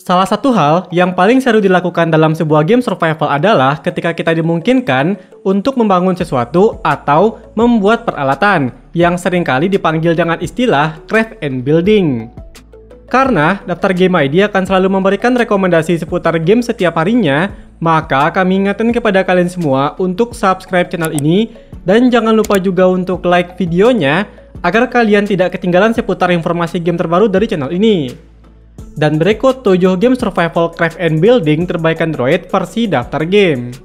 Salah satu hal yang paling seru dilakukan dalam sebuah game survival adalah ketika kita dimungkinkan untuk membangun sesuatu atau membuat peralatan yang seringkali dipanggil dengan istilah craft and building. Karena daftar Game ID akan selalu memberikan rekomendasi seputar game setiap harinya, maka kami ingatkan kepada kalian semua untuk subscribe channel ini dan jangan lupa juga untuk like videonya agar kalian tidak ketinggalan seputar informasi game terbaru dari channel ini. Dan berikut 7 game survival craft and building terbaik Android versi daftar game.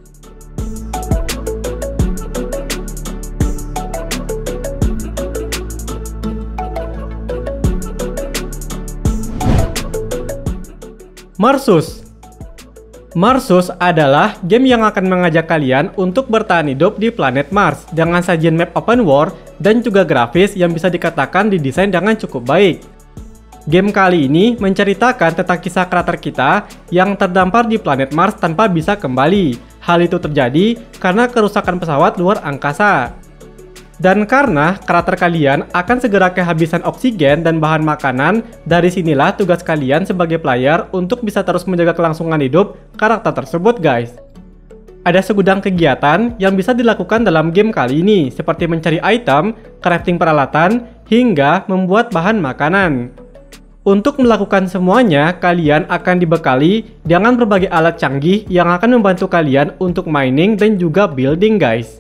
Marsus. Marsus adalah game yang akan mengajak kalian untuk bertahan hidup di planet Mars dengan sajian map open world dan juga grafis yang bisa dikatakan didesain dengan cukup baik. Game kali ini menceritakan tentang kisah karakter kita yang terdampar di planet Mars tanpa bisa kembali. Hal itu terjadi karena kerusakan pesawat luar angkasa. Dan karena karakter kalian akan segera kehabisan oksigen dan bahan makanan, dari sinilah tugas kalian sebagai player untuk bisa terus menjaga kelangsungan hidup karakter tersebut, guys. Ada segudang kegiatan yang bisa dilakukan dalam game kali ini, seperti mencari item, crafting peralatan, hingga membuat bahan makanan. Untuk melakukan semuanya, kalian akan dibekali dengan berbagai alat canggih yang akan membantu kalian untuk mining dan juga building, guys.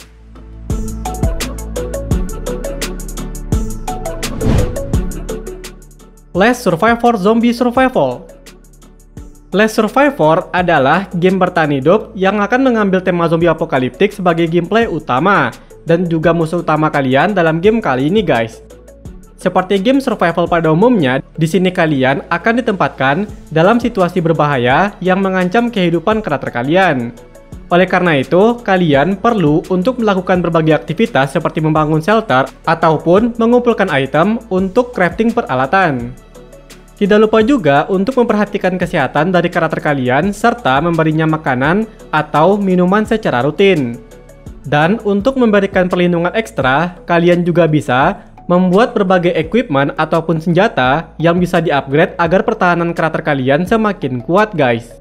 Last Survivor Zombie Survival. Last Survivor adalah game bertahan hidup yang akan mengambil tema zombie apokaliptik sebagai gameplay utama dan juga musuh utama kalian dalam game kali ini, guys. Seperti game survival pada umumnya, di sini kalian akan ditempatkan dalam situasi berbahaya yang mengancam kehidupan karakter kalian. Oleh karena itu, kalian perlu untuk melakukan berbagai aktivitas seperti membangun shelter ataupun mengumpulkan item untuk crafting peralatan. Tidak lupa juga untuk memperhatikan kesehatan dari karakter kalian serta memberinya makanan atau minuman secara rutin. Dan untuk memberikan perlindungan ekstra, kalian juga bisa membuat berbagai equipment ataupun senjata yang bisa di-upgrade agar pertahanan karakter kalian semakin kuat, guys.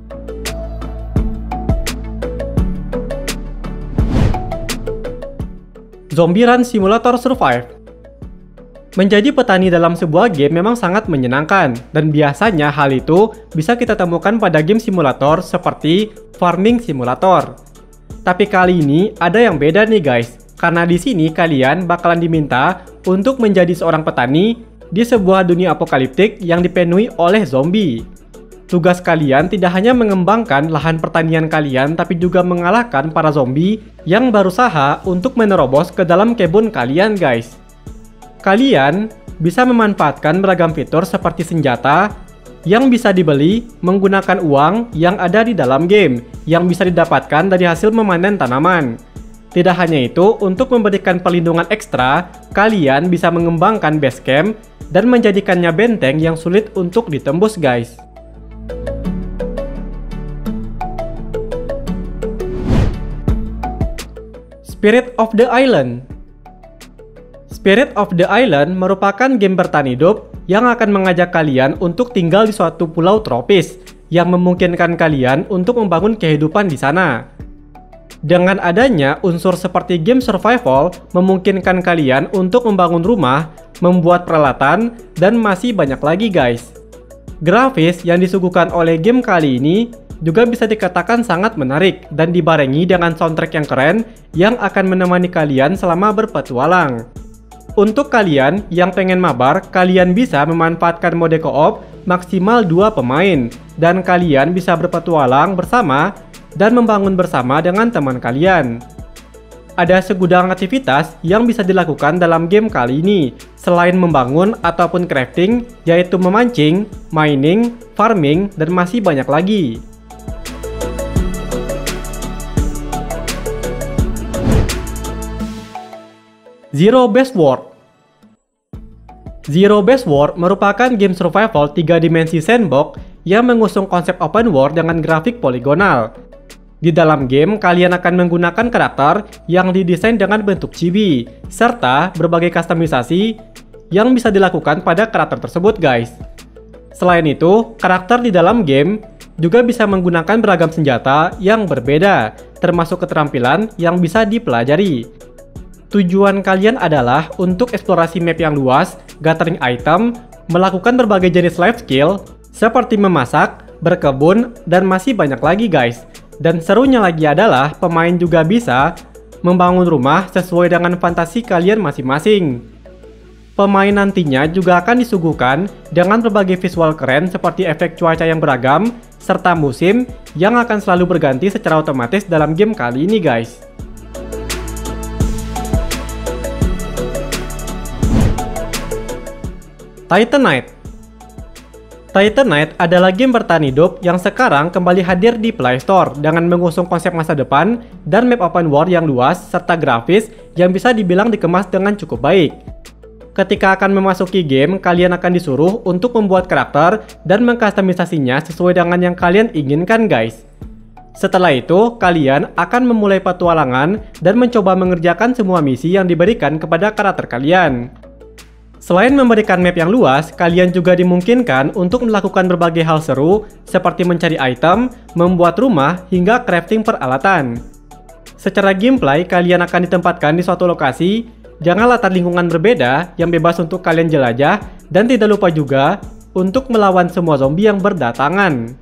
Zombie Run Simulator Survive. Menjadi petani dalam sebuah game memang sangat menyenangkan, dan biasanya hal itu bisa kita temukan pada game simulator seperti Farming Simulator. Tapi kali ini ada yang beda nih, guys. Karena di sini kalian bakalan diminta untuk menjadi seorang petani di sebuah dunia apokaliptik yang dipenuhi oleh zombie. Tugas kalian tidak hanya mengembangkan lahan pertanian kalian, tapi juga mengalahkan para zombie yang berusaha untuk menerobos ke dalam kebun kalian, guys. Kalian bisa memanfaatkan beragam fitur seperti senjata yang bisa dibeli menggunakan uang yang ada di dalam game, yang bisa didapatkan dari hasil memanen tanaman. Tidak hanya itu, untuk memberikan perlindungan ekstra, kalian bisa mengembangkan base camp dan menjadikannya benteng yang sulit untuk ditembus, guys. Spirit of the Island. Spirit of the Island merupakan game bertahan hidup yang akan mengajak kalian untuk tinggal di suatu pulau tropis yang memungkinkan kalian untuk membangun kehidupan di sana. Dengan adanya unsur seperti game survival, memungkinkan kalian untuk membangun rumah, membuat peralatan, dan masih banyak lagi, guys. Grafis yang disuguhkan oleh game kali ini juga bisa dikatakan sangat menarik dan dibarengi dengan soundtrack yang keren yang akan menemani kalian selama berpetualang. Untuk kalian yang pengen mabar, kalian bisa memanfaatkan mode co-op maksimal 2 pemain, dan kalian bisa berpetualang bersama dan membangun bersama dengan teman kalian. Ada segudang aktivitas yang bisa dilakukan dalam game kali ini, selain membangun ataupun crafting, yaitu memancing, mining, farming, dan masih banyak lagi. Zero Base World. Zero Base World merupakan game survival 3 dimensi sandbox yang mengusung konsep open world dengan grafik poligonal. Di dalam game, kalian akan menggunakan karakter yang didesain dengan bentuk chibi, serta berbagai kustomisasi yang bisa dilakukan pada karakter tersebut, guys. Selain itu, karakter di dalam game juga bisa menggunakan beragam senjata yang berbeda, termasuk keterampilan yang bisa dipelajari. Tujuan kalian adalah untuk eksplorasi map yang luas, gathering item, melakukan berbagai jenis life skill, seperti memasak, berkebun, dan masih banyak lagi guys. Dan serunya lagi adalah pemain juga bisa membangun rumah sesuai dengan fantasi kalian masing-masing. Pemain nantinya juga akan disuguhkan dengan berbagai visual keren seperti efek cuaca yang beragam, serta musim yang akan selalu berganti secara otomatis dalam game kali ini guys. Titanite. Titanite adalah game bertahan hidup yang sekarang kembali hadir di Play Store dengan mengusung konsep masa depan dan map open world yang luas serta grafis yang bisa dibilang dikemas dengan cukup baik. Ketika akan memasuki game, kalian akan disuruh untuk membuat karakter dan mengkustomisasinya sesuai dengan yang kalian inginkan guys. Setelah itu, kalian akan memulai petualangan dan mencoba mengerjakan semua misi yang diberikan kepada karakter kalian. Selain memberikan map yang luas, kalian juga dimungkinkan untuk melakukan berbagai hal seru seperti mencari item, membuat rumah, hingga crafting peralatan. Secara gameplay, kalian akan ditempatkan di suatu lokasi dengan latar lingkungan berbeda yang bebas untuk kalian jelajah, dan tidak lupa juga untuk melawan semua zombie yang berdatangan.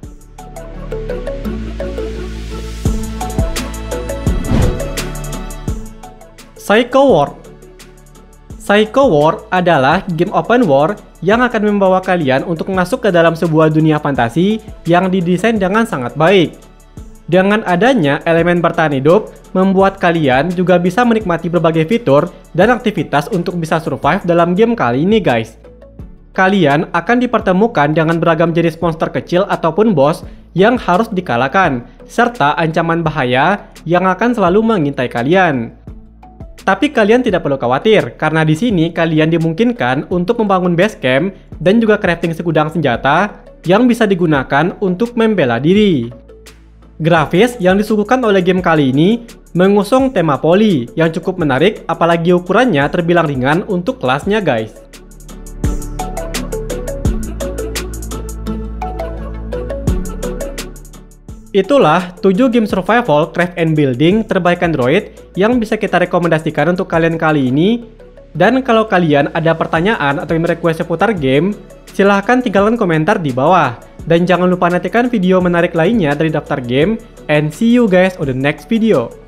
Psycho World. Psycho World adalah game open world yang akan membawa kalian untuk masuk ke dalam sebuah dunia fantasi yang didesain dengan sangat baik. Dengan adanya elemen bertahan hidup, membuat kalian juga bisa menikmati berbagai fitur dan aktivitas untuk bisa survive dalam game kali ini guys. Kalian akan dipertemukan dengan beragam jenis monster kecil ataupun boss yang harus dikalahkan, serta ancaman bahaya yang akan selalu mengintai kalian. Tapi kalian tidak perlu khawatir, karena di sini kalian dimungkinkan untuk membangun base camp dan juga crafting segudang senjata yang bisa digunakan untuk membela diri. Grafis yang disuguhkan oleh game kali ini mengusung tema poli yang cukup menarik, apalagi ukurannya terbilang ringan untuk kelasnya guys. Itulah 7 game survival, craft and building terbaik Android yang bisa kita rekomendasikan untuk kalian kali ini. Dan kalau kalian ada pertanyaan atau request seputar game, silahkan tinggalkan komentar di bawah. Dan jangan lupa nantikan video menarik lainnya dari Daftar Game. And see you guys on the next video.